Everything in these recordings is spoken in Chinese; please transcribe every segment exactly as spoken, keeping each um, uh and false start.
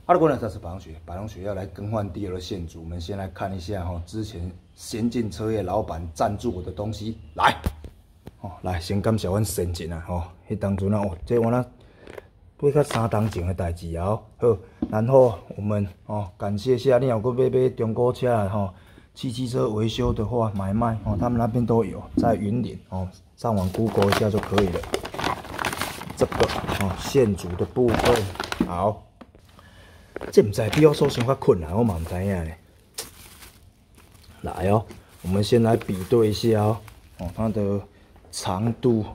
哈喽，各位好，我是百龙学，百龙学要来更换第二个线组。我们先来看一下哈，之前先进车业老板赞助我的东西，来，哦，来先感谢阮先进啊，吼，迄当阵啊，哦，这我那过较三当前的代志啊，好，然后我们哦感谢一下，你若搁要买中古车啊，吼，汽汽车维修的话买卖哦，他们那边都有，在云林哦，上网 Google 一下就可以了。这个哦线组的部分，好。 这唔知比我所想较困难，我嘛唔知影咧。来哦，我们先来比对一下哦，哦，它的长度，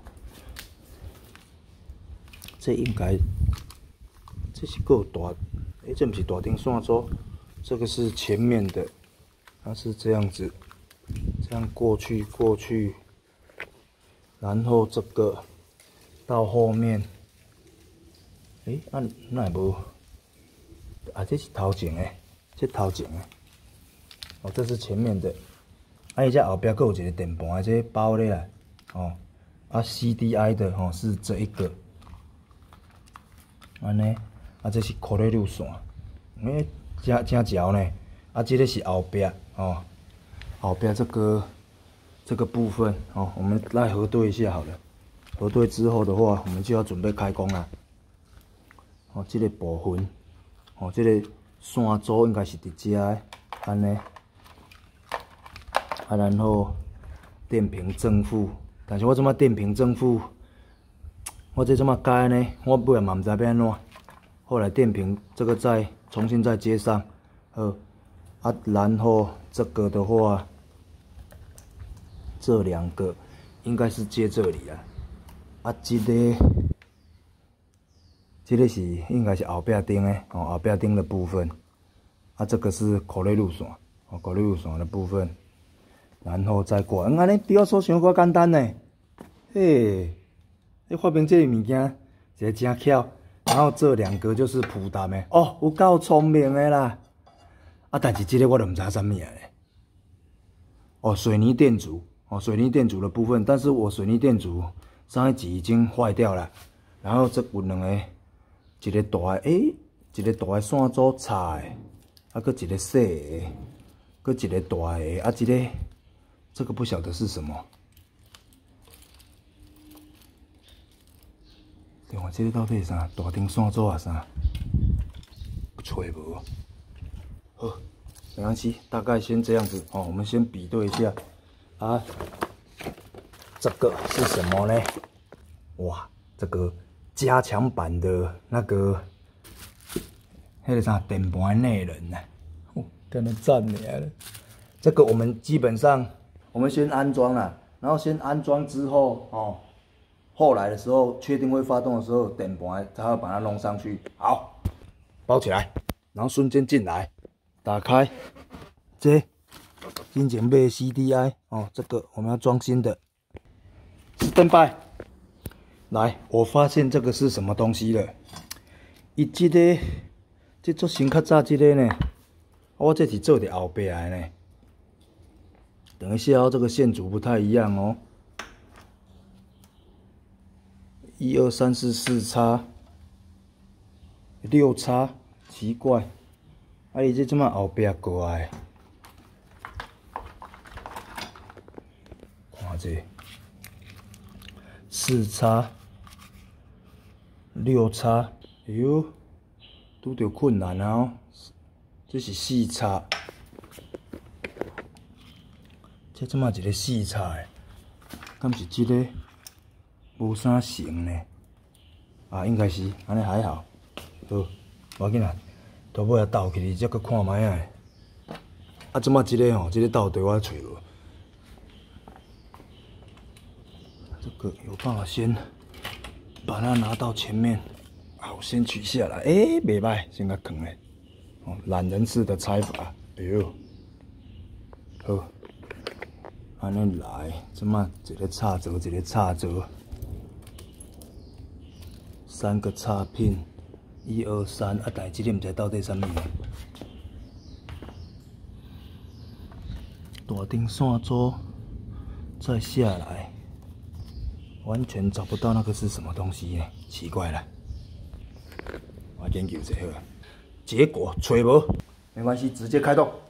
这应该，这是够大，诶，这不是大顶线轴，这个是前面的，它是这样子，这样过去过去，然后这个到后面，诶，那那也无。 啊，这是头前的，这头前的，哦，这是前面的，啊，伊这后边还有一个电盘的这个包咧啦，哦，啊 ，C D I 的吼、哦、是这一个，安尼，啊，这是可乐六线，诶，真真潮呢，啊，这个是后边哦，后边这个这个部分哦，我们来核对一下好了，核对之后的话，我们就要准备开工啦，哦，这个部分。 哦，这个线组应该是伫遮的，安尼，啊，然后电瓶正负，但是我即马电瓶正负，我这即马改呢，我本来嘛唔知要安怎，后来电瓶这个再重新再接上，好，啊，然后这个的话，这两个应该是接这里啊，啊，这个。 这个是应该是后壁钉的哦，后壁钉的部分，啊，这个是可内路线，哦，可内路线的部分，然后再过，嗯，安尼比我所想较简单呢。嘿，你发明这个物件，一个真巧，然后这两个就是普达的，哦，有够聪明的啦。啊，但是这个我就唔知啥物啊嘞。哦，水泥电阻，哦，水泥电阻的部分，但是我水泥电阻上一集已经坏掉了，然后这有两个。 一个大诶、欸，一个大诶线组插诶，啊，搁一个小诶，搁一个大诶，啊，一个这个不晓得是什么。另外，这个到底是啥？大顶线组啊啥？找无。好，没关系，大概先这样子哦。我们先比对一下啊，这个是什么呢？哇，这个。 加强版的那个，那个啥电盘内人呢？哦，跟他赞你了。这个我们基本上，我们先安装了，然后先安装之后哦，后来的时候确定会发动的时候，电盘才要把它弄上去。好，包起来，然后瞬间进来，打开，这之前买的 C D I 哦，这个我们要装新的 ，Stand by。 来，我发现这个是什么东西了？伊这个，这做先较早这个呢，我这是做伫后壁的呢。等一下哦，这个线组不太一样哦。一二三四四叉，六叉，奇怪，啊，伊这怎么后壁过来？看这四叉。 六叉，哎呦，拄着困难啊！哦，这是四叉，这怎么一个四叉的？敢是这个无啥成呢？啊，应该是，安尼还好。好，无要紧啦，大尾啊倒起去，再搁看卖啊。啊，怎么这个吼，这个倒对我找无？这个有办法先。 把它拿到前面，好，先取下来。哎、欸，袂歹，先甲扛嘞。哦，懒人式的拆法，哎呦，好，安尼来，即么一个插座，一个插座，三个插片，一二三，啊，但这个唔知到底什么。大顶线组，再下来。 完全找不到那个是什么东西呢？奇怪了，我研究一下。 结果找无，没关系，直接开动。